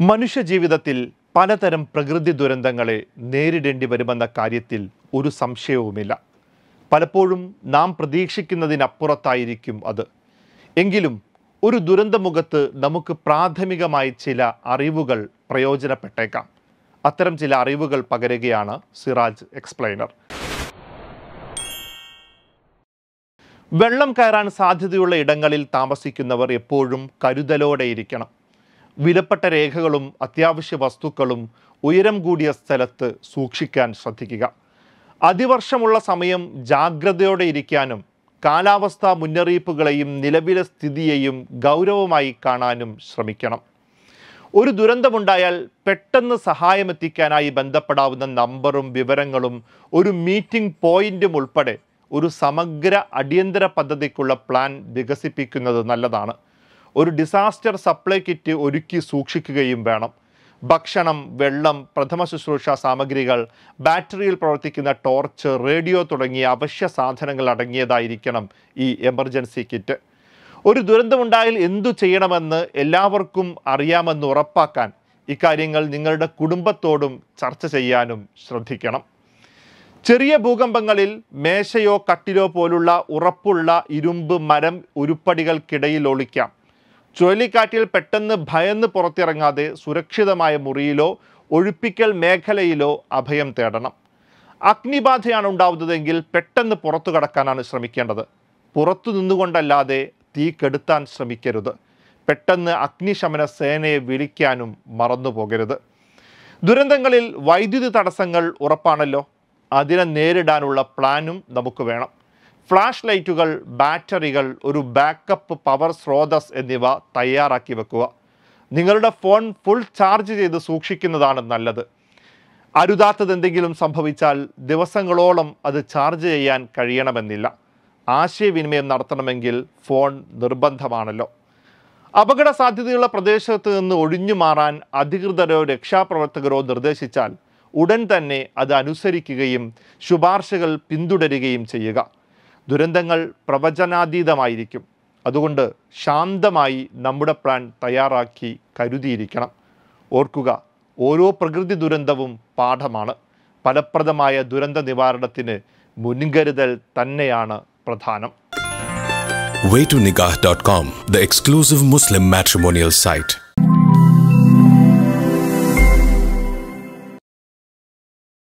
മനുഷ്യജീവിതത്തിൽ പലതരം പ്രകൃതി ദുരന്തങ്ങളെ നേരിടേണ്ടി വരുമെന്ന കാര്യത്തിൽ ഒരു സംശയവുമില്ല. പലപ്പോഴും നാം പ്രതീക്ഷിക്കുന്നതിനപ്പുറത്തായിരിക്കും അത്. എങ്കിലും ഒരു ദുരന്തമുഖത്ത് നമുക്ക് പ്രാഥമികമായി ചില അറിവുകൾ പ്രയോജനപ്പെട്ടേക്കാം. അത്തരം ചില അറിവുകൾ പകരുകയാണ് സിറാജ് എക്സ്പ്ലെയിനർ. വെള്ളം കയറാൻ സാധ്യതയുള്ള ഇടങ്ങളിൽ താമസിക്കുന്നവർ എപ്പോഴും കരുതലോടെയിരിക്കണം. വിലപ്പെട്ട രേഖകളും അത്യാവശ്യ വസ്തുക്കളും ഉയരം കൂടിയ സ്ഥലത്ത് സൂക്ഷിക്കാൻ ശ്രദ്ധിക്കുക. അതിവർഷമുള്ള സമയം ജാഗ്രതയോടെ ഇരിക്കാനും കാലാവസ്ഥാ മുന്നറിയിപ്പുകളെയും നിലവിലെ സ്ഥിതിയെയും ഗൗരവമായി കാണാനും ശ്രമിക്കണം. ഒരു ദുരന്തമുണ്ടായാൽ പെട്ടെന്ന് സഹായമെത്തിക്കാനായി ബന്ധപ്പെടാവുന്ന നമ്പറും വിവരങ്ങളും ഒരു മീറ്റിംഗ് പോയിന്റും ഉൾപ്പെടെ ഒരു സമഗ്ര അടിയന്തര പദ്ധതിക്കുള്ള പ്ലാൻ വികസിപ്പിക്കുന്നത് നല്ലതാണ്. ഒരു ഡിസാസ്റ്റർ സപ്ലൈ കിറ്റ് ഒരുക്കി സൂക്ഷിക്കുകയും വേണം. ഭക്ഷണം, വെള്ളം, പ്രഥമ ശുശ്രൂഷ സാമഗ്രികൾ, ബാറ്ററിയിൽ പ്രവർത്തിക്കുന്ന ടോർച്ച്, റേഡിയോ തുടങ്ങിയ അവശ്യ സാധനങ്ങൾ അടങ്ങിയതായിരിക്കണം ഈ എമർജൻസി കിറ്റ്. ഒരു ദുരന്തമുണ്ടായാൽ എന്തു ചെയ്യണമെന്ന് എല്ലാവർക്കും അറിയാമെന്ന് ഉറപ്പാക്കാൻ ഇക്കാര്യങ്ങൾ നിങ്ങളുടെ കുടുംബത്തോടും ചർച്ച ചെയ്യാനും ശ്രദ്ധിക്കണം. ചെറിയ ഭൂകമ്പങ്ങളിൽ മേശയോ കട്ടിലോ പോലുള്ള ഉറപ്പുള്ള ഇരുമ്പ്, മരം ഉരുപ്പടികൾക്കിടയിൽ ഒളിക്കാം. ചുഴലിക്കാറ്റിൽ പെട്ടെന്ന് ഭയന്ന് പുറത്തിറങ്ങാതെ സുരക്ഷിതമായ മുറിയിലോ ഒഴിപ്പിക്കൽ മേഖലയിലോ അഭയം തേടണം. അഗ്നിബാധയാണ് ഉണ്ടാവുന്നതെങ്കിൽ പെട്ടെന്ന് പുറത്തു കടക്കാനാണ് ശ്രമിക്കേണ്ടത്. പുറത്തു നിന്നുകൊണ്ടല്ലാതെ തീ കെടുത്താൻ ശ്രമിക്കരുത്. പെട്ടെന്ന് അഗ്നിശമന സേനയെ വിളിക്കാനും മറന്നുപോകരുത്. ദുരന്തങ്ങളിൽ വൈദ്യുതി തടസ്സങ്ങൾ ഉറപ്പാണല്ലോ. അതിനെ നേരിടാനുള്ള പ്ലാനും നമുക്ക് വേണം. ഫ്ലാഷ് ലൈറ്റുകൾ, ബാറ്ററികൾ, ഒരു ബാക്കപ്പ് പവർ സ്രോതസ് എന്നിവ തയ്യാറാക്കി വെക്കുക. നിങ്ങളുടെ ഫോൺ ഫുൾ ചാർജ് ചെയ്ത് സൂക്ഷിക്കുന്നതാണ് നല്ലത്. അരുതാത്തതെന്തെങ്കിലും സംഭവിച്ചാൽ ദിവസങ്ങളോളം അത് ചാർജ് ചെയ്യാൻ കഴിയണമെന്നില്ല. ആശയവിനിമയം നടത്തണമെങ്കിൽ ഫോൺ നിർബന്ധമാണല്ലോ. അപകട സാധ്യതയുള്ള പ്രദേശത്ത് നിന്ന് ഒഴിഞ്ഞു മാറാൻ അധികൃതരോ രക്ഷാപ്രവർത്തകരോ നിർദ്ദേശിച്ചാൽ ഉടൻ തന്നെ അത് അനുസരിക്കുകയും ശുപാർശകൾ പിന്തുടരുകയും ചെയ്യുക. ദുരന്തങ്ങൾ പ്രവചനാതീതമായിരിക്കും. അതുകൊണ്ട് ശാന്തമായി നമ്മുടെ പ്ലാൻ തയ്യാറാക്കി കരുതിയിരിക്കണം. ഓർക്കുക, ഓരോ പ്രകൃതി ദുരന്തവും പാഠമാണ്. ഫലപ്രദമായ ദുരന്ത നിവാരണത്തിന് മുൻകരുതൽ തന്നെയാണ് പ്രധാനം. Waytonikah.com, the exclusive Muslim matrimonial site.